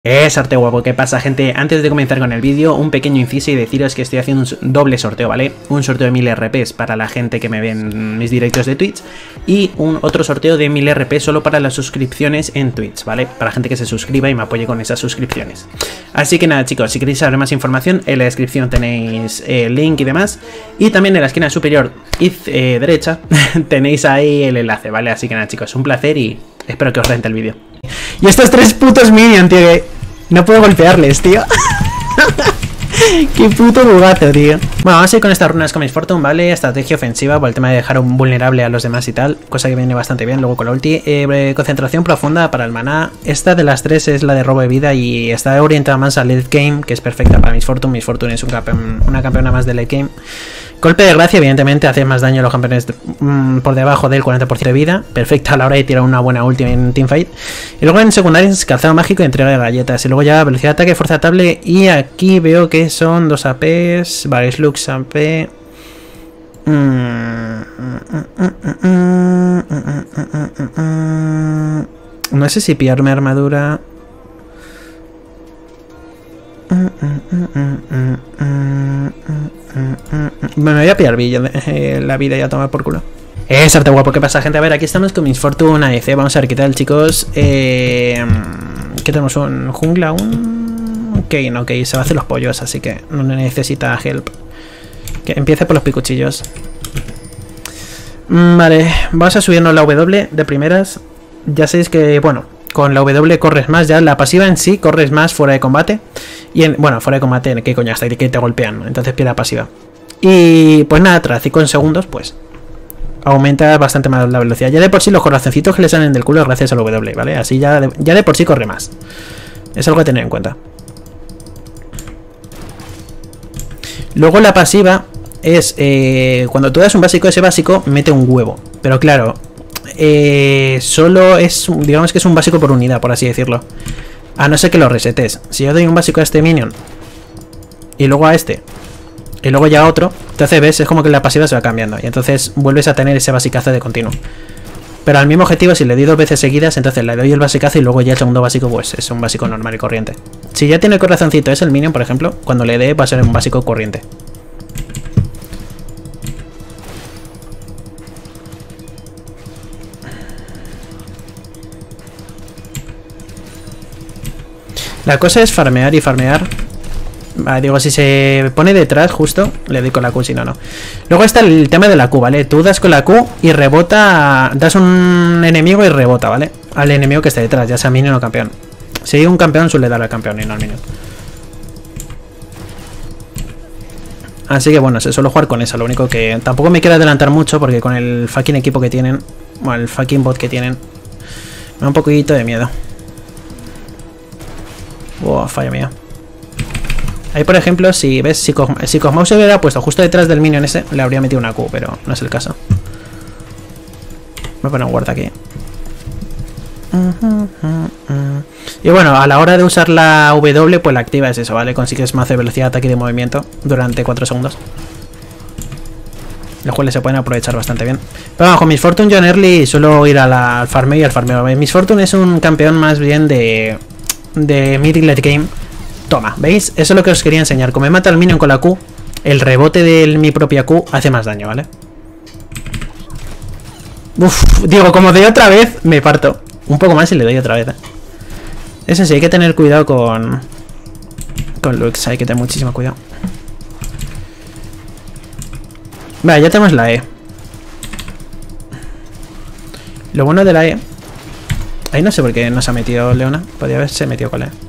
Arte guapo, ¿qué pasa, gente? Antes de comenzar con el vídeo, un pequeño inciso y deciros que estoy haciendo un doble sorteo, ¿vale? Un sorteo de 1000 RPs para la gente que me ve en mis directos de Twitch y otro sorteo de 1000 RPs solo para las suscripciones en Twitch, ¿vale? Para la gente que se suscriba y me apoye con esas suscripciones. Así que nada, chicos, si queréis saber más información, en la descripción tenéis el link y demás. Y también en la esquina superior derecha tenéis ahí el enlace, ¿vale? Así que nada, chicos, un placer y espero que os rente el vídeo. Y estos tres putos minions, tío, que no puedo golpearles, tío. Qué puto bugazo, tío. Bueno, vamos a ir con estas runas con Miss Fortune, ¿vale? Estrategia ofensiva por el tema de dejar un vulnerable a los demás y tal. Cosa que viene bastante bien. Luego con la ulti. Concentración profunda para el maná. Esta de las tres es la de robo de vida y está orientada más al late game, que es perfecta para Miss Fortune. Miss Fortune es una campeona más de late game. Golpe de gracia, evidentemente, hace más daño a los campeones por debajo del 40% de vida. Perfecta a la hora de tirar una buena ulti en teamfight. Y luego en secundarias, calzado mágico y entrega de galletas. Y luego ya velocidad de ataque, fuerza atable. Y aquí veo que son 2 APs. Vale, Slux AP. No sé si pillarme armadura. Me voy a pillar la vida y a tomar por culo. Arte guapo, ¿qué pasa, gente? A ver, aquí estamos con Miss Fortune ADC. Vamos a ver qué tal, chicos. ¿Qué tenemos? ¿Un jungla? Ok, no, ok, se va a hacer los pollos, así que no necesita help. Que empiece por los picuchillos. Vale, vamos a subirnos la W de primeras. Ya sabéis que, bueno, con la W corres más, ya la pasiva en sí corres más fuera de combate. Y bueno, fuera de combate, ¿qué coño? Hasta que te golpean, entonces pierde pasiva. Y pues nada, tras 5 segundos, pues aumenta bastante más la velocidad. Ya de por sí los corazoncitos que le salen del culo gracias al W, ¿vale? Así ya de por sí corre más. Es algo a tener en cuenta. Luego la pasiva es cuando tú das un básico, ese básico mete un huevo. Pero claro, solo es, digamos que es un básico por unidad, por así decirlo. A no ser que lo resetes. Si yo doy un básico a este minion y luego a este y luego ya a otro, entonces ves, es como que la pasiva se va cambiando y entonces vuelves a tener ese basicazo de continuo. Pero al mismo objetivo, si le doy 2 veces seguidas, entonces le doy el basicazo y luego ya el segundo básico, pues es un básico normal y corriente. Si ya tiene el corazoncito, es el minion, por ejemplo, cuando le dé va a ser un básico corriente. La cosa es farmear y farmear. Vale, digo, si se pone detrás justo, le doy con la Q, si no, no. Luego está el tema de la Q, ¿vale? Tú das con la Q y rebota, das un enemigo y rebota, ¿vale? Al enemigo que esté detrás, ya sea minion o campeón. Si hay un campeón, suele dar al campeón y no al minion. Así que bueno, se suele jugar con eso. Lo único que tampoco me quiero adelantar mucho porque con el fucking equipo que tienen, bueno, el fucking bot que tienen, me da un poquito de miedo. Wow, falla mía. Ahí, por ejemplo, si ves, si Cosmo se hubiera puesto justo detrás del minion ese, le habría metido una Q, pero no es el caso. Voy a poner un guarda aquí. Y bueno, a la hora de usar la W, pues la activa es eso, ¿vale? Consigues más de velocidad de ataque y de movimiento durante 4 segundos. Los cuales se pueden aprovechar bastante bien. Pero bueno, con Miss Fortune yo en early suelo ir al farmeo y al farmeo. Miss Fortune es un campeón más bien de mid y late game. Toma, ¿veis? Eso es lo que os quería enseñar. Como me mata al minion con la Q, el rebote de mi propia Q hace más daño, ¿vale? Uf, digo, como de otra vez, me parto. Un poco más y le doy otra vez, Eso sí, hay que tener cuidado con Lux, hay que tener muchísimo cuidado. Vale, ya tenemos la E. Lo bueno de la E, ahí no sé por qué no se ha metido Leona. Podría haberse metido con la E.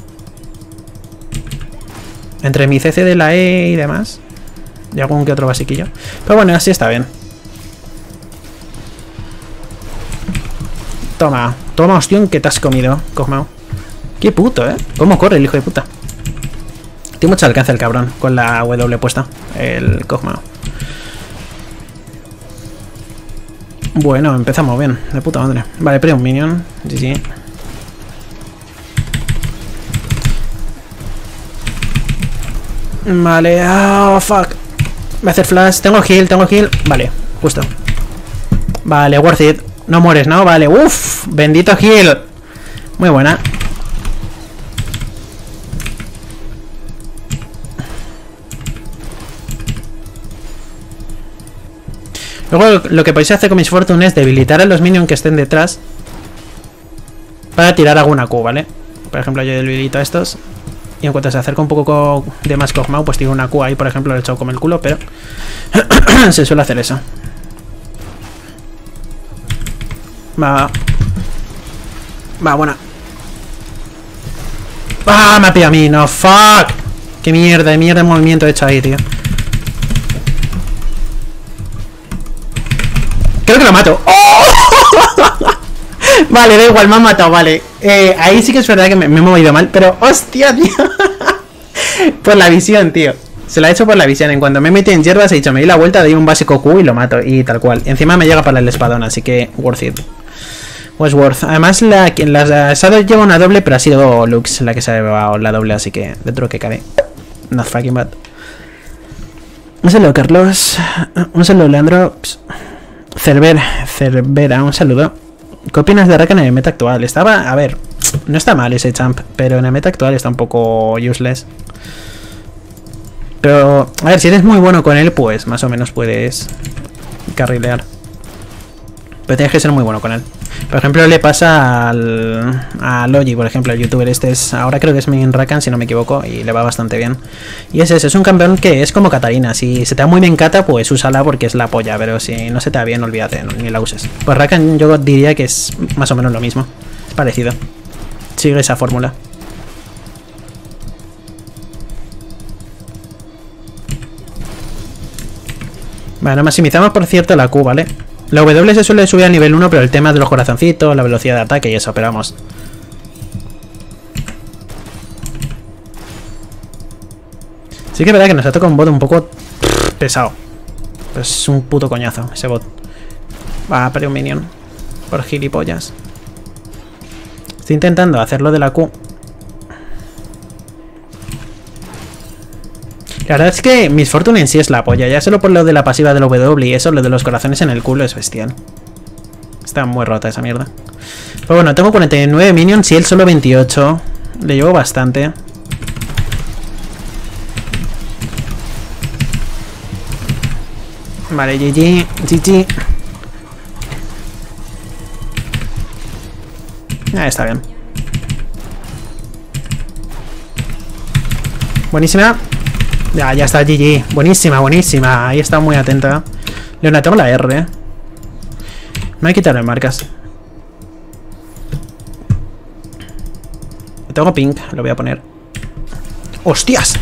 Entre mi CC de la E y demás, y algún que otro basiquillo. Pero bueno, así está bien. Toma, toma, hostión, que te has comido, Cosmao. Qué puto, cómo corre el hijo de puta. Tiene mucho alcance el cabrón con la W puesta, el Cosmao. Bueno, empezamos bien, de puta madre. Vale, pero un minion, GG. Vale, oh, fuck. Voy a hacer flash, tengo heal, vale, justo. Vale, worth it. No mueres, ¿no? Vale, uff, bendito heal. Muy buena. Luego lo que podéis hacer con Miss Fortune es debilitar a los minions que estén detrás para tirar alguna Q, ¿vale? Por ejemplo, yo debilito a estos y en cuanto se acerca un poco de más Kog'Maw, pues tiro una Q ahí, por ejemplo, le he echado como el culo, pero se suele hacer eso. Va, buena. ¡Ah! Me ha pillado a mí, no, fuck. Qué mierda de movimiento he hecho ahí, tío. Creo que lo mato. ¡Oh! Vale, da igual, me han matado, vale. Ahí sí que es verdad que me he movido mal, pero hostia, tío. Por la visión, tío. Se la he hecho por la visión. En cuanto me metí en hierbas he dicho, me di la vuelta, doy un básico Q y lo mato. Y tal cual. Encima me llega para el espadón, así que worth it. Was worth. Además, la Shadow lleva una doble, pero ha sido Lux la que se ha llevado la doble, así que dentro que cabe. Not fucking bad. Un saludo, Carlos. Un saludo, Leandro. Cervera, un saludo. ¿Qué opinas de Rakan en el meta actual? Estaba, a ver, no está mal ese champ, pero en el meta actual está un poco useless. Pero, a ver, si eres muy bueno con él, pues más o menos puedes carrilear. Pero tienes que ser muy bueno con él. Por ejemplo, le pasa a Logi, por ejemplo, el youtuber este es, ahora creo que es main Rakan, si no me equivoco, y le va bastante bien. Y es un campeón que es como Katarina. Si se te da muy bien Kata, pues úsala porque es la polla, pero si no se te da bien, olvídate, ni la uses. Pues Rakan yo diría que es más o menos lo mismo, es parecido. Sigue esa fórmula. Bueno, maximizamos por cierto la Q, ¿vale? La W se suele subir al nivel 1, pero el tema de los corazoncitos, la velocidad de ataque y eso, pero vamos. Sí que es verdad que nos ha tocado un bot un poco pesado. Pues es un puto coñazo ese bot. Va a perder un minion. Por gilipollas. Estoy intentando hacerlo de la Q. La verdad es que Miss Fortune en sí es la polla. Ya solo por lo de la pasiva del W y eso, lo de los corazones en el culo es bestial. Está muy rota esa mierda. Pero bueno, tengo 49 minions y él solo 28. Le llevo bastante. Vale, GG. Está bien. Buenísima. Ya está, GG. Buenísima. Ahí está muy atenta. Leona, tengo la R. Me voy a quitarle marcas. Tengo pink, lo voy a poner. ¡Hostias!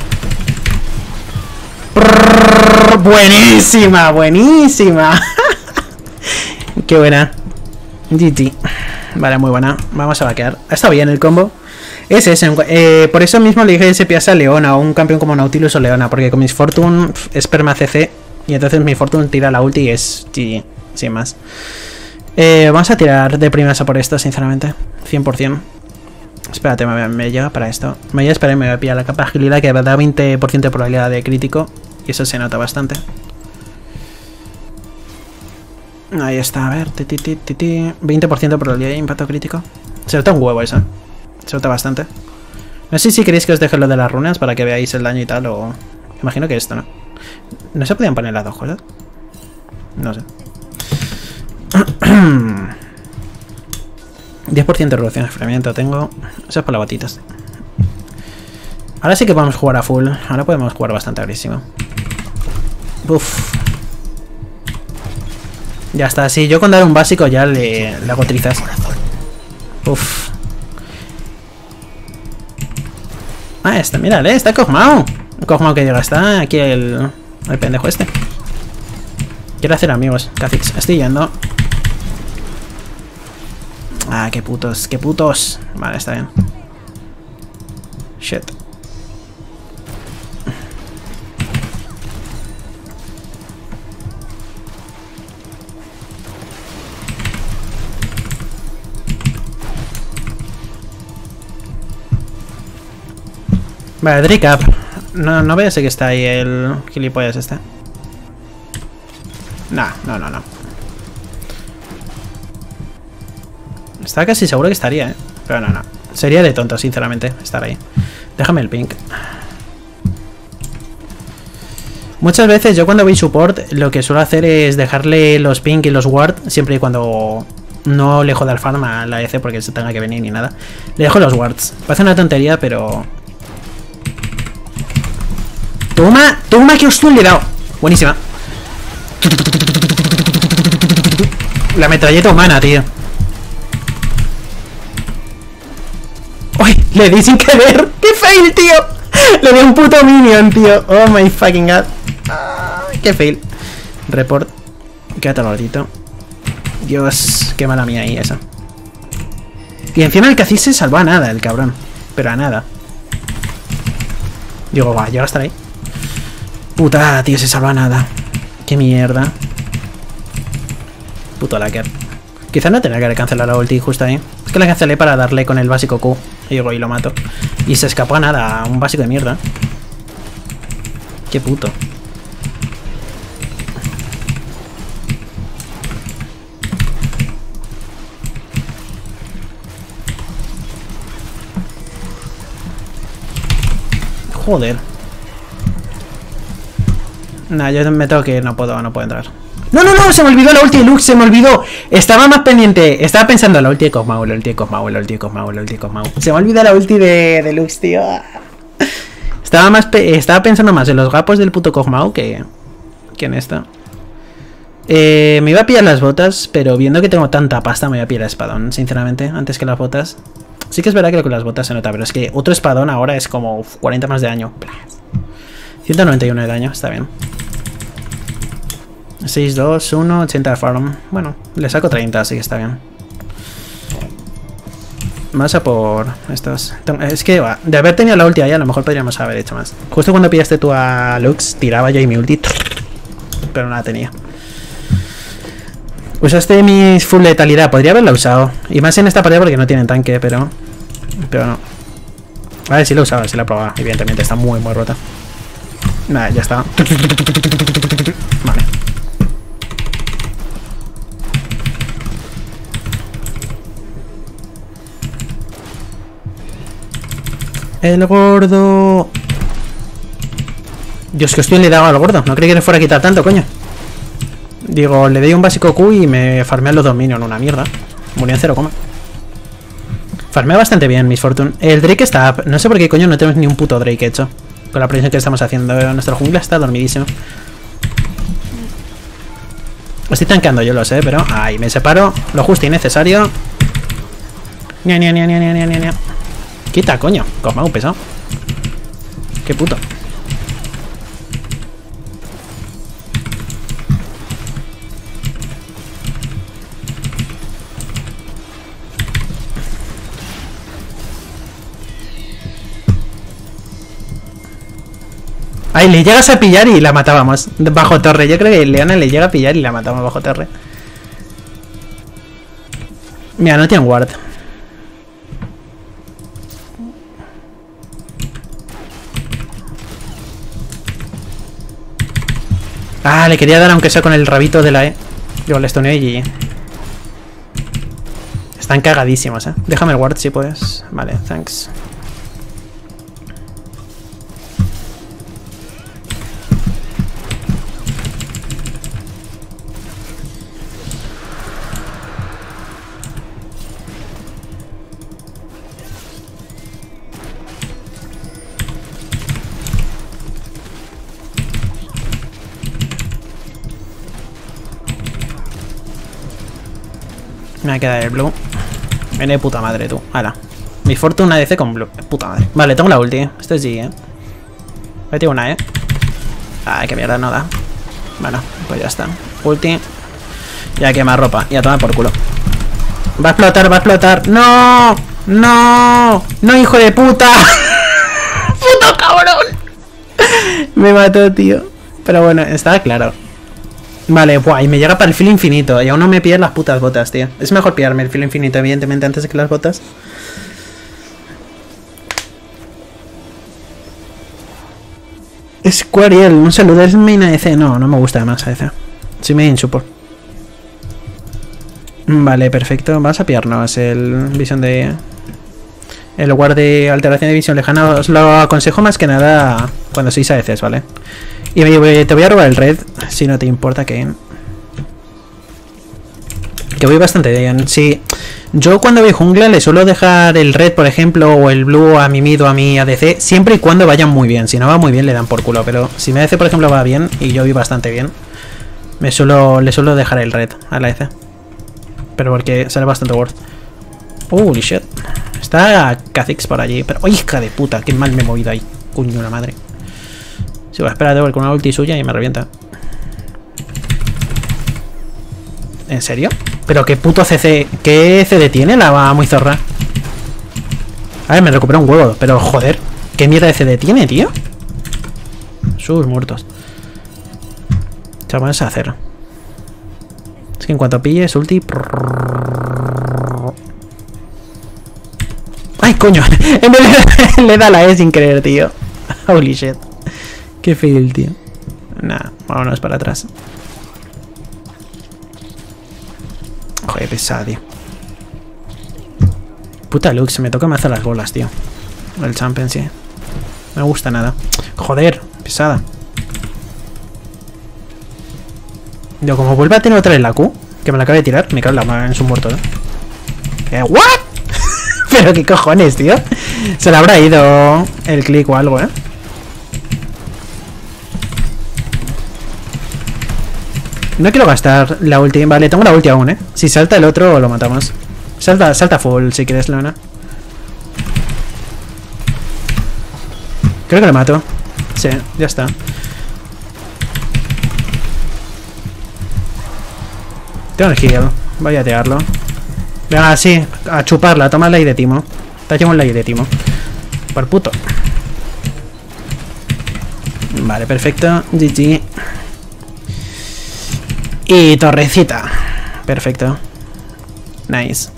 Buenísima. Qué buena. GG. Vale, muy buena. Vamos a vaquear. Está bien el combo. Es ese. Por eso mismo le dije ese piasa a Leona, o un campeón como Nautilus o Leona, porque con Miss Fortune es perma CC y entonces Miss Fortune tira la ulti y es GG, sin más. Vamos a tirar de primeras a por esto, sinceramente. 100%. Espérate, me llega para esto. Me voy a esperar y me voy a pillar la capa de agilidad que da 20% de probabilidad de crítico y eso se nota bastante. Ahí está, a ver. 20% de probabilidad de impacto crítico. Se nota un huevo eso. Se nota bastante. No sé si queréis que os deje lo de las runas para que veáis el daño y tal, o... Imagino que esto, ¿no? ¿No se podían poner las dos cosas? No sé. 10% de reducción de enfriamiento tengo. Eso es por las botitas. Ahora sí que podemos jugar a full. Ahora podemos jugar bastante agresivo. Uff. Ya está, sí, yo con dar un básico ya le hago trizas. Uff. Ah, está, mírale, está Kog'Maw. Kog'Maw que llega, está aquí el pendejo este. Quiero hacer amigos, Kha'Zix. Estoy yendo. Ah, qué putos, qué putos. Vale, está bien. Shit. Vale, Drake up. No veo que está ahí el gilipollas este. No. Estaba casi seguro que estaría, pero no. Sería de tonto, sinceramente, estar ahí. Déjame el pink. Muchas veces yo cuando voy support lo que suelo hacer es dejarle los ping y los ward, siempre y cuando no le joda el farm a la EC porque se tenga que venir ni nada. Le dejo los wards. Parece una tontería, pero... ¡Toma! ¡Toma! ¡Que hostia le he dado! Buenísima. La metralleta humana, tío. ¡Uy! Le di sin querer. ¡Qué fail, tío! Le di un puto minion, tío. Oh my fucking god. ¡Qué fail! Report. Quédate gordito. Dios, qué mala mía ahí esa. Y encima el Kha'Zix se salvó a nada, el cabrón. Pero a nada. Digo, va, llega a estar ahí. Puta, tío, se salvó a nada. Qué mierda. Puto lacker. Quizás no tenía que haber cancelado la ulti justo ahí. Es que la cancelé para darle con el básico Q. Y digo, y lo mato. Y se escapó a nada, a un básico de mierda. Qué puto. Joder. Nah, yo me tengo que ir, no puedo entrar. No, no, no, se me olvidó la ulti de Lux, se me olvidó. Estaba más pendiente, estaba pensando en la ulti de Cosmau, la ulti de Cosmau, la ulti de Cosmau, la ulti de Cosmau. Se me olvidó la ulti de Lux, tío. Estaba pensando más en los gapos del puto Cosmau que en esta. Me iba a pillar las botas, pero viendo que tengo tanta pasta me voy a pillar el espadón, sinceramente, antes que las botas. Sí que es verdad que con las botas se nota, pero es que otro espadón ahora es como 40 más de daño. 191 de daño, está bien. 6, 2, 1, 80 de farm. Bueno, le saco 30, así que está bien. Más a por estos. Es que de haber tenido la ulti ahí, a lo mejor podríamos haber hecho más. Justo cuando pillaste tú a Lux, tiraba yo ahí mi ulti, pero no la tenía. Usaste mi full letalidad, podría haberla usado. Y más en esta partida porque no tienen tanque, pero no. A ver, si la usaba, si la probaba. Evidentemente está muy rota. Nada, ya está. Vale. El gordo. Dios, que hostia le he dado al gordo. No creí que le fuera a quitar tanto, coño. Digo, le doy un básico Q y me farmean los 2 minions. Una mierda. Murió en 0, farmea bastante bien, Miss Fortune. El Drake está up. No sé por qué coño no tenemos ni un puto Drake hecho. Con la presión que estamos haciendo. Nuestro jungla está dormidísimo. Estoy tanqueando, yo lo sé, pero... Ay, me separo. Lo justo y necesario. Ña. Quita, coño. Cosmau, pesado. Qué puto. Ay, le llegas a pillar y la matábamos bajo torre. Yo creo que Leona le llega a pillar y la matamos bajo torre. Mira, no tiene ward. Ah, le quería dar aunque sea con el rabito de la E. Digo, le stuneé y... Están cagadísimos, Déjame el ward si puedes. Vale, thanks. Me va a quedar el blue. Viene de puta madre, tú. Hala. Mi fortuna ADC con blue. Puta madre. Vale, tengo la ulti. Esto es G, Mete una, Ay, qué mierda, no da. Bueno, pues ya está. Ulti. Ya quema ropa. Y a tomar por culo. Va a explotar, va a explotar. ¡No! ¡No! ¡No, hijo de puta! ¡Puto cabrón! Me mató, tío. Pero bueno, estaba claro. Vale, buah, y me llega para el filo infinito. Y aún no me pillan las putas botas, tío. Es mejor pillarme el filo infinito, evidentemente, antes de que las botas. Squariel, un saludo. ¿Es main ADC? No, no me gusta además ADC. Soy main support. Vale, perfecto. Vamos a pillarnos el visión de... El lugar de alteración de visión lejana. Os lo aconsejo más que nada cuando sois ADCs, ¿vale? Y te voy a robar el red, si no te importa, que voy bastante bien. Sí, yo cuando voy jungla le suelo dejar el red, por ejemplo, o el blue a mi mid o a mi ADC, siempre y cuando vayan muy bien. Si no va muy bien le dan por culo, pero si mi ADC, por ejemplo, va bien y yo voy bastante bien, le suelo dejar el red a la ADC. Pero porque sale bastante worth. Holy shit. Está Kha'Zix por allí, pero... ¡Ay, hija de puta! ¡Qué mal me he movido ahí! Coño, la madre. Si va a esperar de con una ulti suya y me revienta. ¿En serio? Pero qué puto CC... ¿Qué CD tiene? La va muy zorra. A ver, me recupera un huevo. Pero joder, ¿qué mierda de CD tiene, tío? Sus muertos. Chavales a hacer. Es que en cuanto pilles ulti... ¡Ay, coño! Le da la E sin querer, tío. Holy shit. Qué fail, tío. Nah, vámonos para atrás. Joder, pesada, tío. Puta Lux, me toca mazo las bolas, tío. El champion, sí. No me gusta nada. Joder, pesada. Yo, como vuelve a tener otra vez la Q, que me la acaba de tirar, me cago en la mano en su muerto, ¿What? Pero qué cojones, tío. Se le habrá ido el click o algo, No quiero gastar la ulti. Vale, tengo la ulti aún, Si salta el otro, lo matamos. Salta full si quieres, Leona. Creo que lo mato. Sí, ya está. Tengo el heal. Voy a tearlo. Venga, sí, a chuparla. Toma la I de Timo. Te llevo la I de Timo. Por puto. Vale, perfecto. GG. Y torrecita. Perfecto. Nice.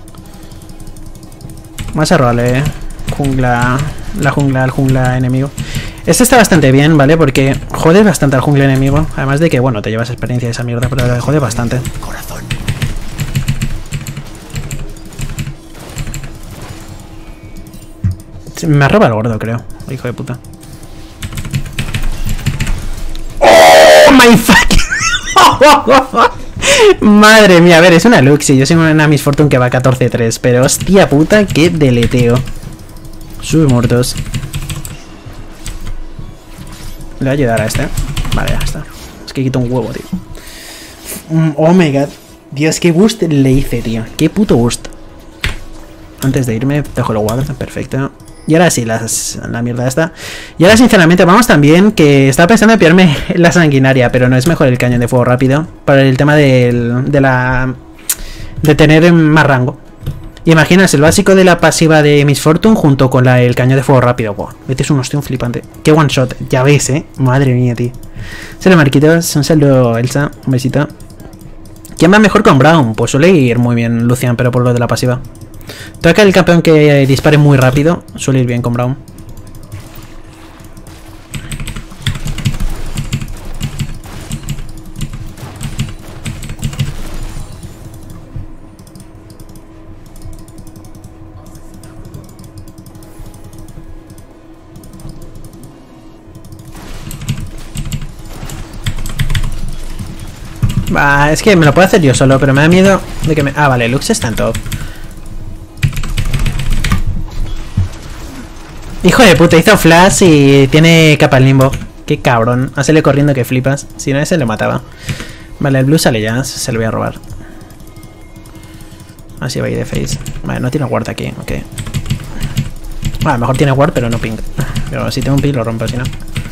Vamos a robarle jungla. Al jungla enemigo. Este está bastante bien, ¿vale? Porque jode bastante al jungla enemigo. Además de que, bueno, te llevas experiencia de esa mierda, pero le jode bastante. Me arroba el gordo, creo. Hijo de puta. ¡Oh, my fucking! Madre mía, a ver, es una Luxie. Yo soy una Miss Fortune que va 14-3. Pero hostia puta, qué deleteo. Sus muertos. Le voy a ayudar a este. Vale, ya está. Es que quito un huevo, tío. Oh my god. Dios, qué boost le hice, tío. Qué puto boost. Antes de irme, dejo el guard. Perfecto. Y ahora sí, la mierda esta. Y ahora sinceramente vamos también, que estaba pensando en pillarme la sanguinaria, pero no es mejor el cañón de fuego rápido, para el tema de tener más rango. Imaginas el básico de la pasiva de Miss Fortune junto con el cañón de fuego rápido. Wow, metes un hostia, un flipante. Qué one shot, ya ves, madre mía, tío. Saludos, Marquitos, un saludo, Elsa, un besito. ¿Quién va mejor con Braum? Pues suele ir muy bien Lucian, pero por lo de la pasiva. Toca el campeón que dispare muy rápido. Suele ir bien con Braum. Va, es que me lo puedo hacer yo solo, pero me da miedo de que me... Ah, vale, Lux está en top. Hijo de puta, hizo flash y tiene capa al limbo. Qué cabrón. Hacele corriendo que flipas. Si no, ese le mataba. Vale, el blue sale ya. Se lo voy a robar. Así va a ir de face. Vale, no tiene ward aquí. Ok. A lo mejor tiene ward, pero no ping. Pero si tengo un ping lo rompo, si no.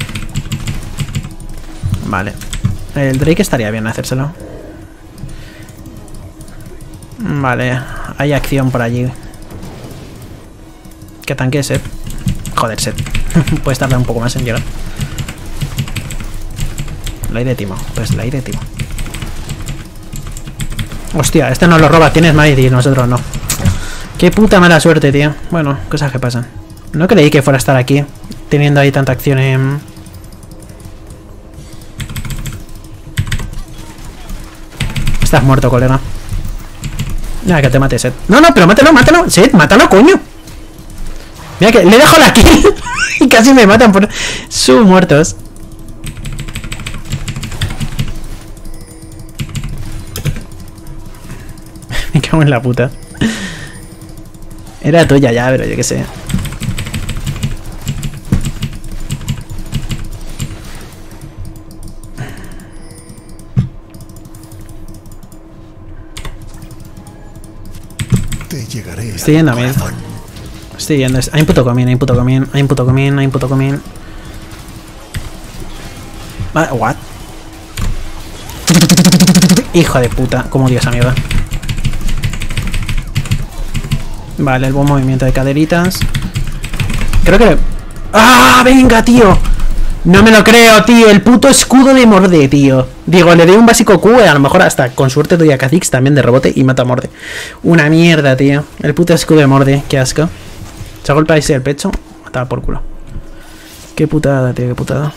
Vale. El Drake estaría bien hacérselo. Vale. Hay acción por allí. Que tanque Seth. Joder, Seth. Puedes tardar un poco más en llegar. La I de Timo. Pues la I de Timo. Hostia, este nos lo roba. Tienes más y nosotros no. Qué puta mala suerte, tío. Bueno, cosas que pasan. No creí que fuera a estar aquí, teniendo ahí tanta acción en... Estás muerto, colega. Nada, que te mate, Seth. No, no, pero mátalo, mátalo. Seth, mátalo, coño. Mira que le dejo la kill. Y casi me matan por sus muertos. Me cago en la puta. Era tuya ya, pero yo qué sé. Te llegaré. Estoy yendo a mí. Estoy yendo. Hay un puto comín, hay un puto comín, hay un puto comín, hay un puto comín. What? Hijo de puta, como Dios, amiga. Vale, el buen movimiento de caderitas. Creo que... ¡Ah! ¡Venga, tío! No me lo creo, tío. El puto escudo de Morde, tío. Digo, le doy un básico Q y a lo mejor hasta con suerte doy a Kha'Zix también de rebote y mata a Morde. Una mierda, tío. El puto escudo de Morde. Qué asco. Se golpea ese el pecho. Mataba por culo. Qué putada, tío. Qué putada.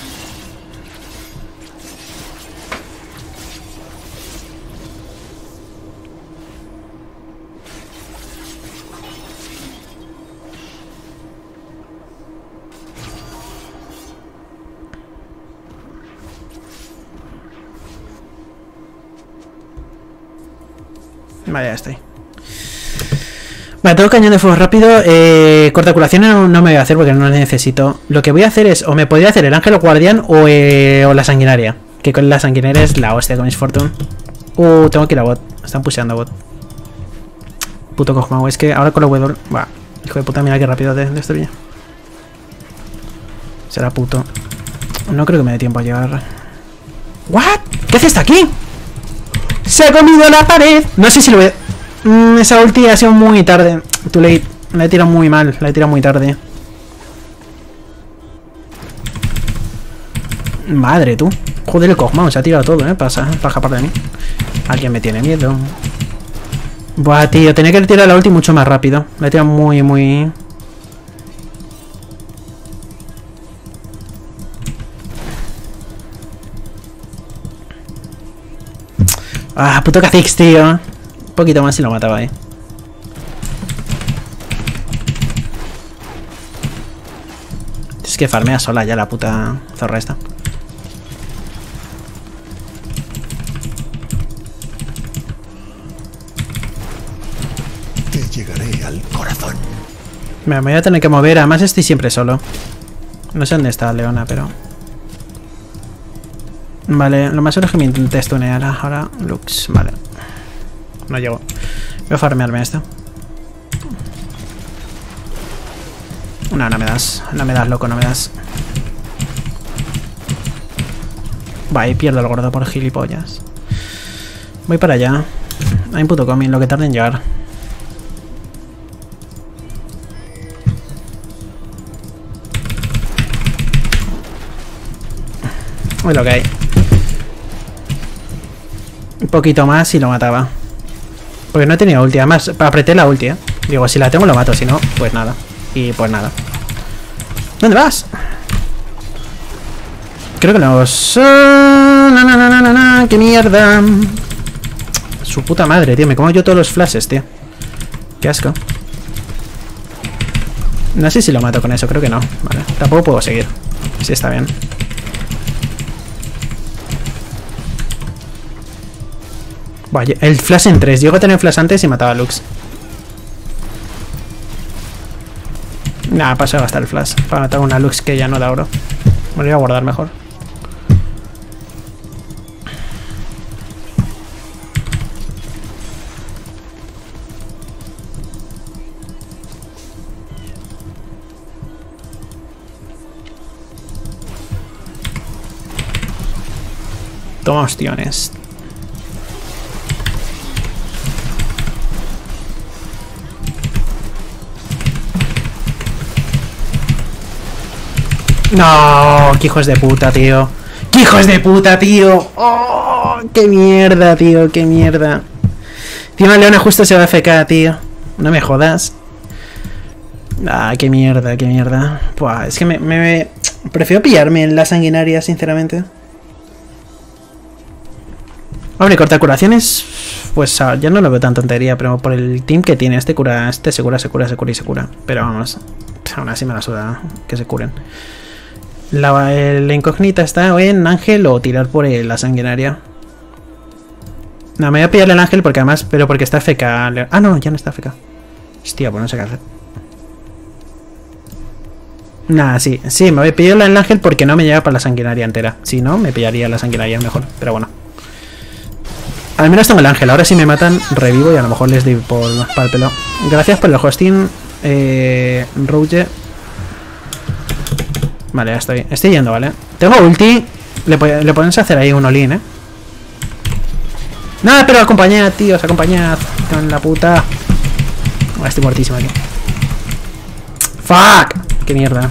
Vale, ya estoy. Vale, tengo cañón de fuego rápido. Corta curación no me voy a hacer porque no lo necesito. Lo que voy a hacer es, o me podría hacer el ángel guardián o la sanguinaria. Que con la sanguinaria es la hostia con mis fortune. Tengo que ir a bot. Están pusheando bot. Puto Kog'Maw, es que ahora con la W. Va, hijo de puta, mira qué rápido destruye. Será puto. No creo que me dé tiempo a llegar. ¿What? ¿Qué hace hasta aquí? ¡Se ha comido la pared! No sé si lo veo. Esa ulti ha sido muy tarde. Too late. La he tirado muy mal. La he tirado muy tarde. Madre, tú. Joder, el Kog'Maw se ha tirado todo, para escapar de mí. Alguien me tiene miedo. Buah, tío. Tenía que tirar la ulti mucho más rápido. La he tirado muy... Ah, puto Kha'Zix, tío. Un poquito más y lo mataba, Es que farmea sola ya la puta zorra esta. Te llegaré al corazón. Me voy a tener que mover. Además estoy siempre solo. No sé dónde está Leona, pero... Vale, lo más seguro es que me intente stunear ahora. Lux, vale. No llego. Voy a farmearme esto. No, no me das. No me das, loco, no me das. Va, y pierdo el gordo por gilipollas. Voy para allá. Hay un puto coming, lo que tarde en llegar. Es lo que hay. Un poquito más y lo mataba. Porque no he tenido ulti. Además, apreté la ulti, Digo, si la tengo lo mato, si no, pues nada. Y pues nada. ¿Dónde vas? Creo que los... ¡Qué mierda! Su puta madre, tío. Me como yo todos los flashes, tío. Qué asco. No sé si lo mato con eso, creo que no. Vale, tampoco puedo seguir. Sí, está bien. Vaya, el flash en 3. Llego a tener flash antes y mataba a Lux. Nah, paso a gastar el flash para matar una Lux que ya no da oro. Me lo voy a guardar mejor. Toma ostiones. No, qué hijos de puta, tío. ¡Qué hijos de puta, tío! ¡Oh! ¡Qué mierda, tío! ¡Qué mierda! Encima Leona justo se va a FK, tío. No me jodas. Ah, qué mierda, qué mierda. Buah, es que me prefiero pillarme en la sanguinaria, sinceramente. Hombre, corta curaciones. Pues ya no lo veo tan tontería, pero por el team que tiene, este se cura. Pero vamos, aún así me la suda que se curen. La incógnita está o en Ángel o tirar por la sanguinaria. No, me voy a pillarle al ángel porque además... Pero porque está FK. Ah, no, ya no está FK. Hostia, pues no sé qué hacer. Nada, sí. Sí, me voy a pillarle al ángel porque no me llega para la sanguinaria entera. Si no, me pillaría la sanguinaria mejor. Pero bueno. Al menos tengo el ángel. Ahora si me matan, revivo y a lo mejor les doy para el pelo. Gracias por el hosting, Rouge. Vale, ya estoy. Estoy yendo, ¿vale? Tengo ulti. Le podemos hacer ahí un all-in, Nada, pero acompañad, tíos, acompañad. Con la puta. Estoy muertísimo aquí. ¡Fuck! ¡Qué mierda!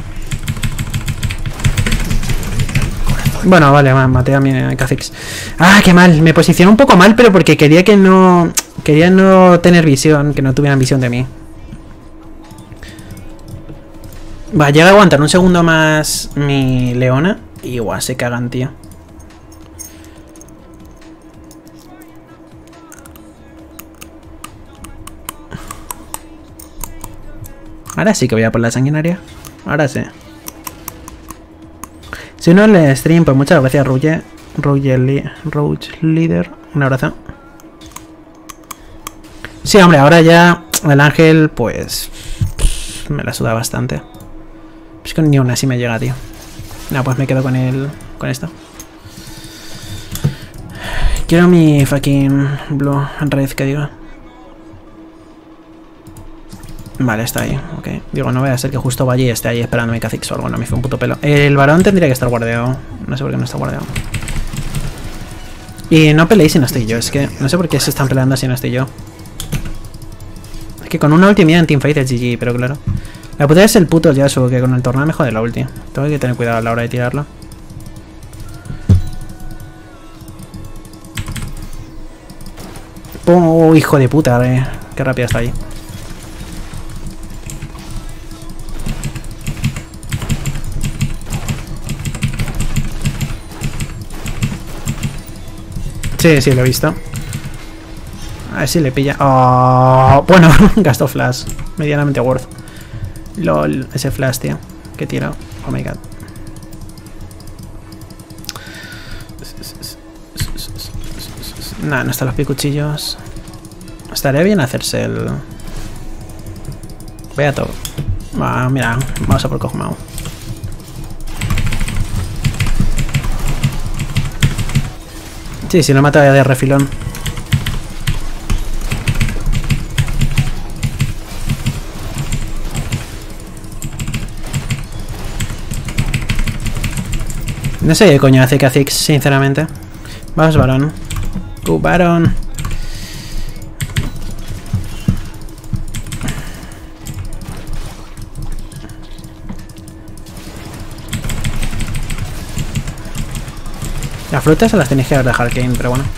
Bueno, vale, maté a mi Kha'Zix. Ah, qué mal. Me posicioné un poco mal, pero porque quería que no... Quería no tener visión, que no tuvieran visión de mí. Va, llega a aguantar un segundo más mi Leona. Y igual se cagan, tío. Ahora sí que voy a por la sanguinaria. Ahora sí. Si no le stream, pues muchas gracias, Rouge Leader. Un abrazo. Sí, hombre, ahora ya el ángel, pues... Me la suda bastante. Es que ni una así me llega, tío. No, pues me quedo con el... Con esto. Quiero mi fucking blue red, que diga. Vale, está ahí, ok. Digo, no voy a ser que justo vaya y esté ahí esperando mi Kha'Zix o algo, no me fue un puto pelo. El varón tendría que estar guardeado. No sé por qué no está guardeado. Y no peleéis si no estoy yo, es que no sé por qué se están peleando si no estoy yo. Es que con una ulti mía en teamfight es GG, pero claro. La puta es el puto Yasuo, que con el tornado me jode la ulti. Tengo que tener cuidado a la hora de tirarlo. Oh, hijo de puta, qué rápida está ahí. Sí, sí, lo he visto. A ver si le pilla. Oh, bueno, gastó flash. Medianamente worth. LOL, ese flash, tío. Que tiro. Oh my god. Nah, no están los picuchillos. Estaría bien hacerse el... Voy a todo. Ah, mira, vamos a por Kog'Maw. Sí, si lo mata de refilón. No sé qué coño hace Kha'Zix, sinceramente. Vamos, varón. Varón. Las frutas se las tenéis que dejar Kane, pero bueno.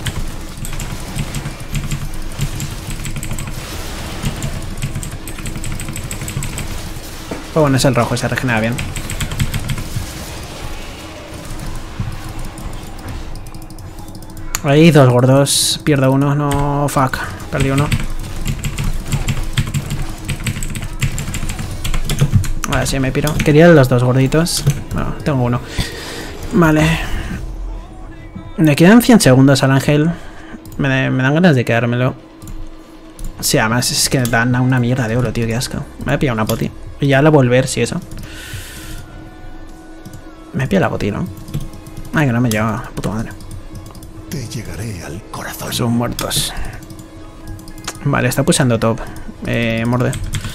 Pues bueno, es el rojo, se regenera bien. Ahí, dos gordos. Pierdo uno, no, fuck. Perdí uno. Ahora sí me piro. Quería los dos gorditos. No, tengo uno. Vale. Me quedan 100 segundos al ángel. Me dan ganas de quedármelo. Sí, además es que dan una mierda de oro, tío, qué asco. Me voy a pillar una poti. Y ya la volver, si eso. Me pilla la poti, ¿no? Ay, que no me lleva, puta madre. Te llegaré al corazón. Son muertos. Vale, está pulsando top. Morde.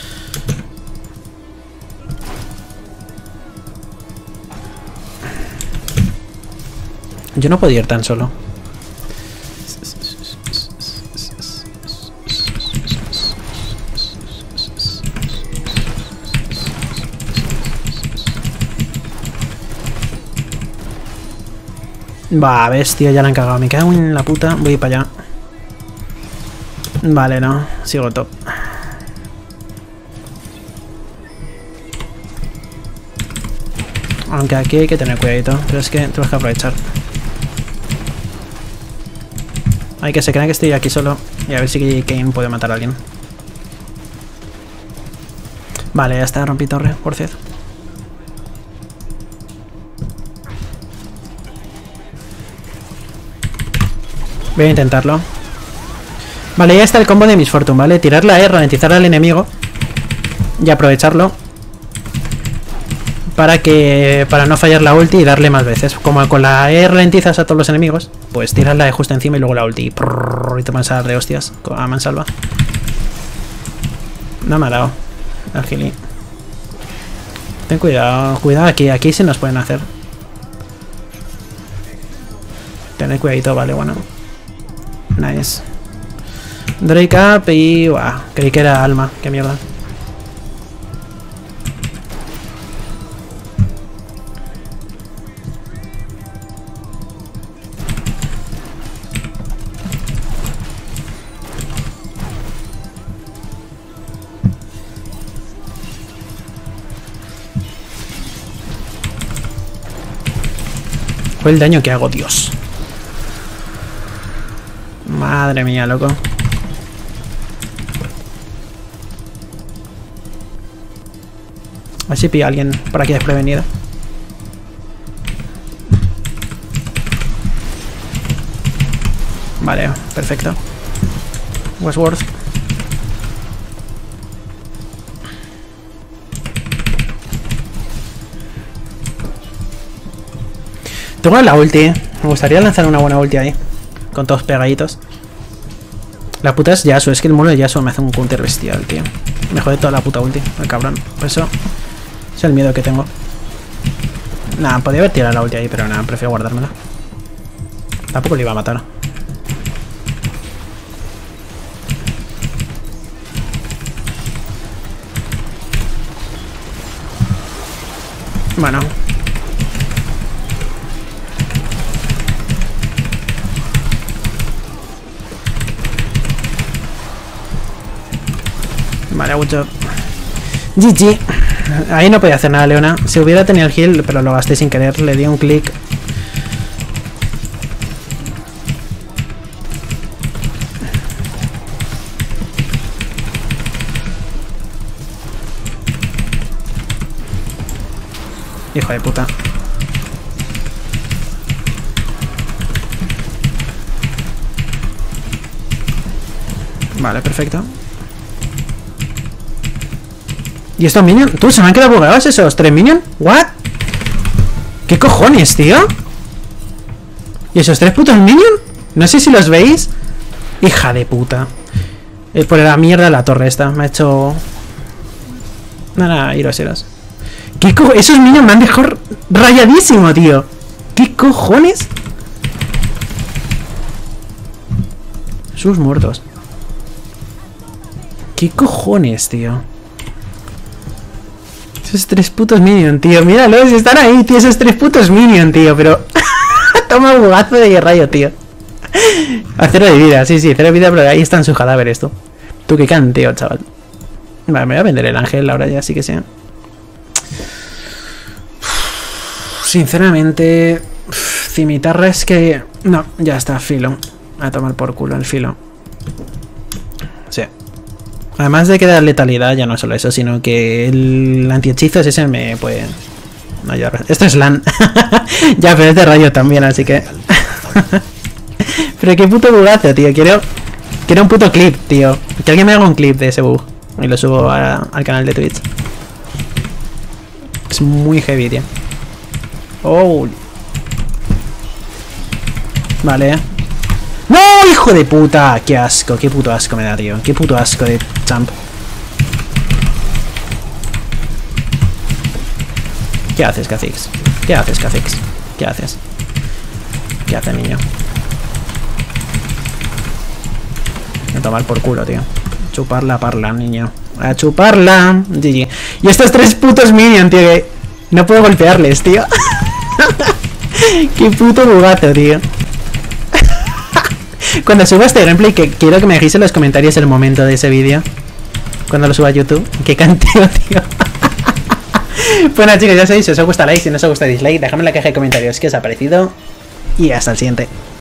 Yo no podía ir tan solo. Va, bestia, ya la han cagado. Me cago en la puta. Voy para allá. Vale, no. Sigo top. Aunque aquí hay que tener cuidadito. Pero es que tenemos que aprovechar. Hay que se crea que estoy aquí solo. Y a ver si Kane puede matar a alguien. Vale, ya está. Rompí torre, por cierto. Voy a intentarlo. Vale, ya está el combo de Miss Fortune, ¿vale? Tirar la E, ralentizar al enemigo y aprovecharlo para no fallar la ulti y darle más veces. Como con la E ralentizas a todos los enemigos, pues tiras la E justo encima y luego la ulti y te vas a dar de hostias a mansalva. No me ha dado el gili. Ten cuidado, cuidado aquí se nos pueden hacer. Tener cuidadito, vale, bueno. Nice. Drake up y... Buah, creí que era Alma, qué mierda. ¿Cuál el daño que hago, Dios? Madre mía, loco. A ver si pilla a alguien por aquí desprevenido. Vale, perfecto. Westworth. Tengo la ulti. Me gustaría lanzar una buena ulti ahí. Con todos pegaditos. La puta es Yasuo. Es que el mono de Yasuo me hace un counter bestial, tío. Me jode toda la puta ulti, el cabrón. Por eso es el miedo que tengo. Nada, podría haber tirado la ulti ahí, pero nada, prefiero guardármela. Tampoco le iba a matar. Bueno. Vale, mucho. GG. Ahí no podía hacer nada, Leona. Si hubiera tenido el heal, pero lo gasté sin querer. Le di un clic. Hijo de puta. Vale, perfecto. ¿Y estos minions? ¿Tú se me han quedado bugados esos 3 minions? ¿What? ¿Qué cojones, tío? ¿Y esos 3 putos minions? No sé si los veis. Hija de puta. Por la mierda de la torre esta. Me ha hecho... Nada, iros. ¿Qué cojones? Esos minions me han dejado rayadísimo, tío. ¿Qué cojones? Sus muertos. ¿Qué cojones, tío? Esos 3 putos minions, tío. Míralos, están ahí, tío. Esos 3 putos minions, tío. Pero... Toma un bugazo de rayo, tío. A 0 de vida, sí, 0 de vida, pero ahí están sus cadáveres, tú. Tú qué canteo, chaval. Vale, me voy a vender el ángel ahora ya, sí que sea. Sinceramente... Cimitarra es que... No, ya está, filo. A tomar por culo el filo. Sí. Además de que da letalidad, ya no solo eso, sino que el antihechizo ese me puede... No, ya... Esto es LAN. Ya, pero es de rayo también, así que... Pero qué puto bugazo, tío. Quiero un puto clip, tío. Que alguien me haga un clip de ese bug. Y lo subo al canal de Twitch. Es muy heavy, tío. Oh. Vale. ¡No, hijo de puta! ¡Qué asco! ¡Qué puto asco me da, tío! ¡Qué puto asco de champ! ¿Qué haces, Kha'Zix? ¿Qué haces, Kha'Zix? ¿Qué haces? ¿Qué hace, niño? A tomar por culo, tío. Chupar la parla, niño. A chuparla. GG. Y estos 3 putos minions, tío, que no puedo golpearles, tío. Qué puto bugazo, tío. Cuando suba este gameplay, que quiero que me dejéis en los comentarios el momento de ese vídeo. Cuando lo suba a YouTube. Qué canteo, tío. Bueno, chicos, ya sabéis, si os gusta like, si no os gusta dislike, dejadme en la caja de comentarios qué os ha parecido. Y hasta el siguiente.